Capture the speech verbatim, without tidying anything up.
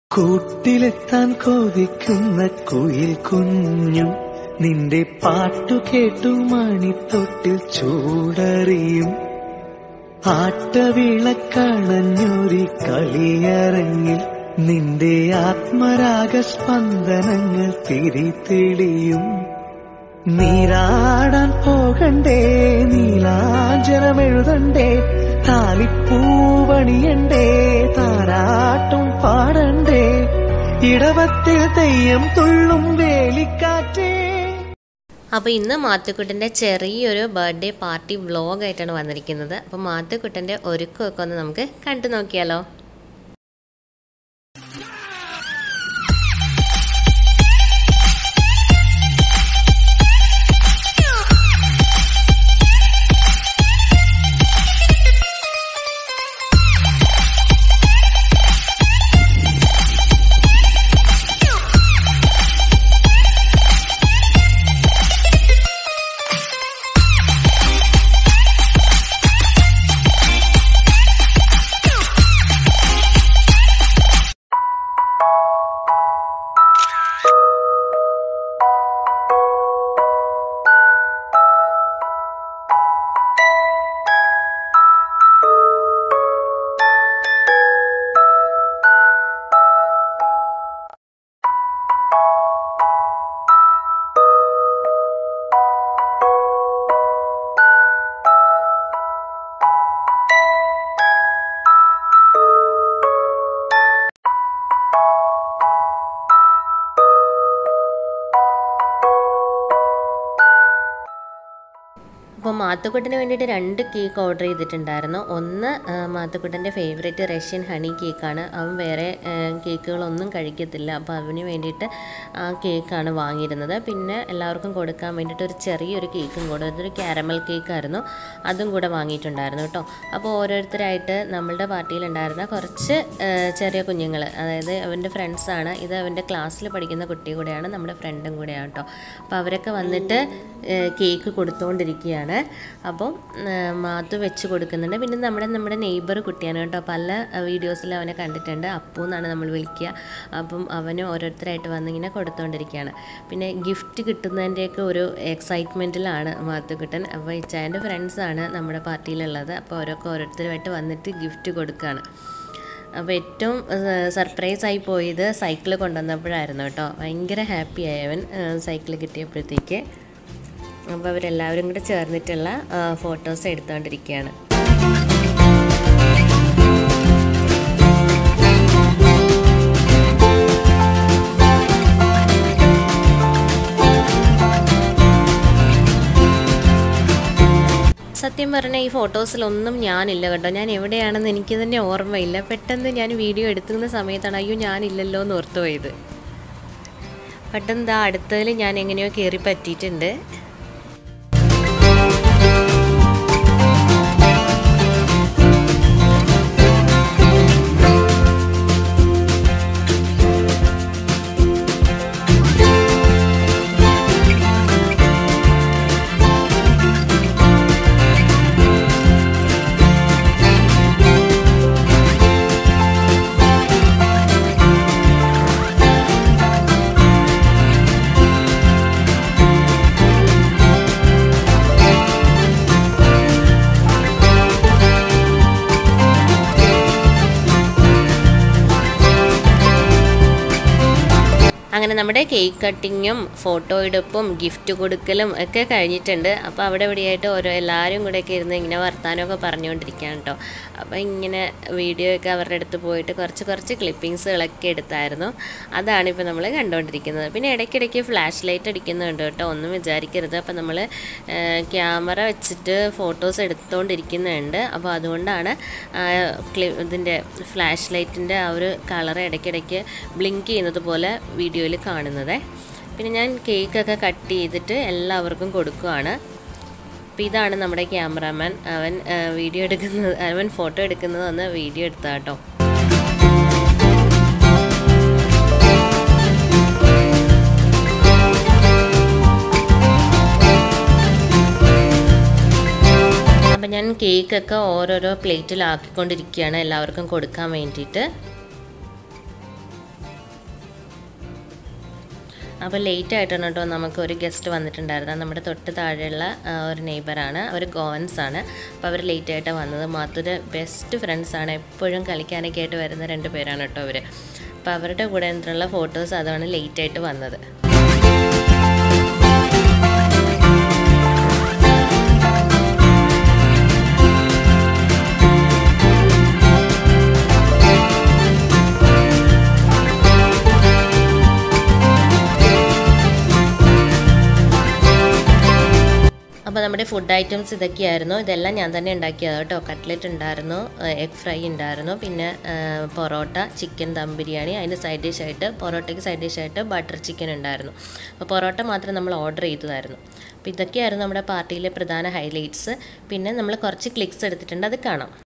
കൂട്ടിലെത്താൻ കൊതിക്കുന്ന കുയിൽ കുഞ്ഞും നിന്റെ പാട്ടു കേട്ടു മണിത്തൊട്ടിൽ ചൂടറിയും ആട്ടവിളക്കണഞ്ഞൊരി കളിയരങ്ങിൽ നിന്റെ ആത്മരാഗ സ്പന്ദനങ്ങൾ തിരിതെളിയും. നീരാടാൻ പോകണ്ടേ, നീലാഞ്ജനമെഴുതണ്ടേ, താലിപ്പൂവണിയണ്ടേ, താരാട്ടും പാടണ്ടേ, ഇടവത്തിൽ തെയ്യം തുള്ളും വേലിക്കാറ്റേ. അപ്പോൾ ഇന്ന് മാത്തുക്കുട്ടൻ്റെ ചെറിയൊരു ബർത്ത്ഡേ പാർട്ടി വ്ളോഗായിട്ടാണ് വന്നിരിക്കുന്നത്. അപ്പോൾ മാത്തുക്കുട്ടൻ്റെ ഒരുക്കമൊക്കെ ഒന്ന് നമുക്ക് കണ്ടു നോക്കിയാലോ. അപ്പോൾ മാത്തുക്കുട്ടന് വേണ്ടിയിട്ട് രണ്ട് കേക്ക് ഓർഡർ ചെയ്തിട്ടുണ്ടായിരുന്നു. ഒന്ന് മാത്തുക്കുട്ടൻ്റെ ഫേവറേറ്റ് റഷ്യൻ ഹണി കേക്കാണ്. അവൻ വേറെ കേക്കുകളൊന്നും കഴിക്കത്തില്ല. അപ്പോൾ അവന് വേണ്ടിയിട്ട് ആ കേക്കാണ് വാങ്ങിയിരുന്നത്. പിന്നെ എല്ലാവർക്കും കൊടുക്കാൻ വേണ്ടിയിട്ട് ഒരു ചെറിയൊരു കേക്കും കൂടെ, അതൊരു ക്യാരമൽ കേക്കായിരുന്നു, അതും കൂടെ വാങ്ങിയിട്ടുണ്ടായിരുന്നു കേട്ടോ. അപ്പോൾ ഓരോരുത്തരായിട്ട് നമ്മളുടെ പാർട്ടിയിലുണ്ടായിരുന്ന കുറച്ച് ചെറിയ കുഞ്ഞുങ്ങൾ, അതായത് അവൻ്റെ ഫ്രണ്ട്സാണ്, ഇത് അവൻ്റെ ക്ലാസ്സിൽ പഠിക്കുന്ന കുട്ടി കൂടെയാണ്, നമ്മുടെ ഫ്രണ്ടും കൂടെയാണ് കേട്ടോ. അപ്പോൾ അവരൊക്കെ വന്നിട്ട് കേക്ക് കൊടുത്തുകൊണ്ടിരിക്കുകയാണ്. അപ്പം മാത്തു വെച്ച് കൊടുക്കുന്നുണ്ട്. പിന്നെ നമ്മുടെ നമ്മുടെ നെയ്ബർ കുട്ടിയാണ് കേട്ടോ. പല വീഡിയോസിൽ അവനെ കണ്ടിട്ടുണ്ട്, അപ്പു എന്നാണ് നമ്മൾ വിളിക്കുക. അപ്പം അവന് ഓരോരുത്തരായിട്ട് വന്നിങ്ങനെ കൊടുത്തുകൊണ്ടിരിക്കുകയാണ്. പിന്നെ ഗിഫ്റ്റ് കിട്ടുന്നതിൻ്റെയൊക്കെ ഒരു എക്സൈറ്റ്മെൻറ്റിലാണ് മാത്തുക്കുട്ടൻ. അപ്പോൾ ഇച്ചായൻ്റെ ഫ്രണ്ട്സാണ് നമ്മുടെ പാർട്ടിയിലുള്ളത്. അപ്പോൾ അവരൊക്കെ ഓരോരുത്തരുമായിട്ട് വന്നിട്ട് ഗിഫ്റ്റ് കൊടുക്കുകയാണ്. അപ്പോൾ ഏറ്റവും സർപ്രൈസായി പോയത് സൈക്കിൾ കൊണ്ടുവന്നപ്പോഴായിരുന്നു കേട്ടോ. ഭയങ്കര ഹാപ്പി ആയവൻ സൈക്കിൾ കിട്ടിയപ്പോഴത്തേക്ക്. അപ്പോൾ അവരെല്ലാവരും കൂടെ ചേർന്നിട്ടുള്ള ഫോട്ടോസ് എടുത്തുകൊണ്ടിരിക്കുകയാണ്. സത്യം പറഞ്ഞാൽ ഈ ഫോട്ടോസിലൊന്നും ഞാനില്ല കേട്ടോ. ഞാൻ എവിടെയാണെന്ന് എനിക്ക് തന്നെ ഓർമ്മയില്ല. പെട്ടെന്ന് ഞാൻ വീഡിയോ എടുക്കുന്ന സമയത്താണ് അയ്യോ ഞാനില്ലല്ലോ എന്ന് ഓർത്തു പോയത്. പെട്ടെന്ന് ആ അടുത്തതിൽ ഞാൻ എങ്ങനെയോ കയറി പറ്റിയിട്ടുണ്ട്. അങ്ങനെ നമ്മുടെ കേക്ക് കട്ടിങ്ങും ഫോട്ടോ എടുപ്പും ഗിഫ്റ്റ് കൊടുക്കലും ഒക്കെ കഴിഞ്ഞിട്ടുണ്ട്. അപ്പോൾ അവിടെ ഇവിടെയായിട്ട് ഓരോ എല്ലാവരും കൂടെയൊക്കെ ഇരുന്ന് ഇങ്ങനെ വർത്താനമൊക്കെ പറഞ്ഞുകൊണ്ടിരിക്കുകയാണ് കേട്ടോ. അപ്പോൾ ഇങ്ങനെ വീഡിയോ ഒക്കെ അവരുടെ അടുത്ത് പോയിട്ട് കുറച്ച് കുറച്ച് ക്ലിപ്പിങ്സുകളൊക്കെ എടുത്തായിരുന്നു. അതാണ് ഇപ്പോൾ നമ്മൾ കണ്ടുകൊണ്ടിരിക്കുന്നത്. പിന്നെ ഇടയ്ക്കിടയ്ക്ക് ഫ്ലാഷ് ലൈറ്റ് അടിക്കുന്നുണ്ട് കേട്ടോ, ഒന്നും വിചാരിക്കരുത്. അപ്പോൾ നമ്മൾ ക്യാമറ വെച്ചിട്ട് ഫോട്ടോസ് എടുത്തുകൊണ്ടിരിക്കുന്നുണ്ട്. അപ്പോൾ അതുകൊണ്ടാണ് ഇതിൻ്റെ ഫ്ലാഷ് ലൈറ്റിൻ്റെ ആ ഒരു കളർ ഇടയ്ക്കിടയ്ക്ക് ബ്ലിങ്ക് ചെയ്യുന്നത് പോലെ വീഡിയോയിൽ കാണുന്നത്. പിന്നെ ഞാൻ കേക്കൊക്കെ കട്ട് ചെയ്തിട്ട് എല്ലാവർക്കും കൊടുക്കുകയാണ്. അപ്പോൾ ഇതാണ് നമ്മുടെ ക്യാമറാമാൻ. അവൻ വീഡിയോ എടുക്കുന്നത്, അവൻ ഫോട്ടോ എടുക്കുന്നത് വന്ന് വീഡിയോ എടുത്താട്ടോ. അപ്പം ഞാൻ കേക്കൊക്കെ ഓരോരോ പ്ലേറ്റിലാക്കിക്കൊണ്ടിരിക്കുകയാണ് എല്ലാവർക്കും കൊടുക്കാൻ വേണ്ടിയിട്ട്. അപ്പോൾ ലേറ്റ് ആയിട്ടാണ് കേട്ടോ നമുക്കൊരു ഗസ്റ്റ് വന്നിട്ടുണ്ടായിരുന്നത്. നമ്മുടെ തൊട്ട് താഴെയുള്ള ഒരു നെയ്ബറാണ്, അവർ ഗോവൻസ് ആണ്. അപ്പോൾ അവർ ലേറ്റ് ആയിട്ടാണ് വന്നത്. മാത്തുൻ്റെ ബെസ്റ്റ് ഫ്രണ്ട്സാണ്, എപ്പോഴും കളിക്കാനൊക്കെ ആയിട്ട് വരുന്ന രണ്ട് പേരാണ് കേട്ടോ അവർ. അപ്പോൾ അവരുടെ കൂടെ എന്നുള്ള ഫോട്ടോസ് അതാണ് ലേറ്റ് ആയിട്ട് വന്നത്. അപ്പോൾ നമ്മുടെ ഫുഡ് ഐറ്റംസ് ഇതൊക്കെയായിരുന്നു. ഇതെല്ലാം ഞാൻ തന്നെ ഉണ്ടാക്കിയത് കേട്ടോ. കട്ട്ലറ്റ് ഉണ്ടായിരുന്നു, എഗ് ഫ്രൈ ഉണ്ടായിരുന്നു, പിന്നെ പൊറോട്ട, ചിക്കൻ ദം ബിരിയാണി, അതിന് സൈഡ് ഡിഷായിട്ട് പൊറോട്ടയ്ക്ക് സൈഡ് ഡിഷായിട്ട് ബട്ടർ ചിക്കൻ ഉണ്ടായിരുന്നു. അപ്പോൾ പൊറോട്ട മാത്രം നമ്മൾ ഓർഡർ ചെയ്തതായിരുന്നു. അപ്പോൾ ഇതൊക്കെയായിരുന്നു നമ്മുടെ പാർട്ടിയിലെ പ്രധാന ഹൈലൈറ്റ്സ്. പിന്നെ നമ്മൾ കുറച്ച് ക്ലിക്സ് എടുത്തിട്ടുണ്ട്, അത് കാണാം.